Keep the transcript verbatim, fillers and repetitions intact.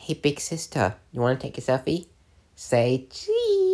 Hey, big sister, you want to take a selfie? Say cheese.